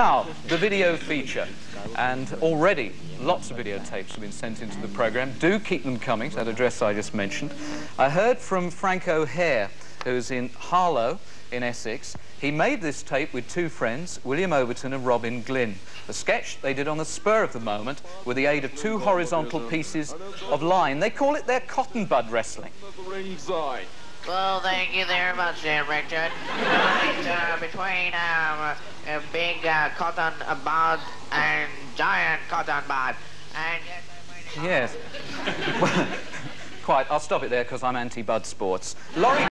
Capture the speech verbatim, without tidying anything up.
Now, the video feature, and already lots of videotapes have been sent into the programme. Do keep them coming to that address I just mentioned. I heard from Frank O'Hare, who's in Harlow in Essex. He made this tape with two friends, William Overton and Robin Glynn. The sketch they did on the spur of the moment with the aid of two horizontal pieces of line. They call it their cotton bud wrestling. Well, thank you very much, there, Richard. It's uh, between um, a big uh, cotton bud and giant cotton bud. And yes. Quite. I'll stop it there because I'm anti-bud sports. Laurie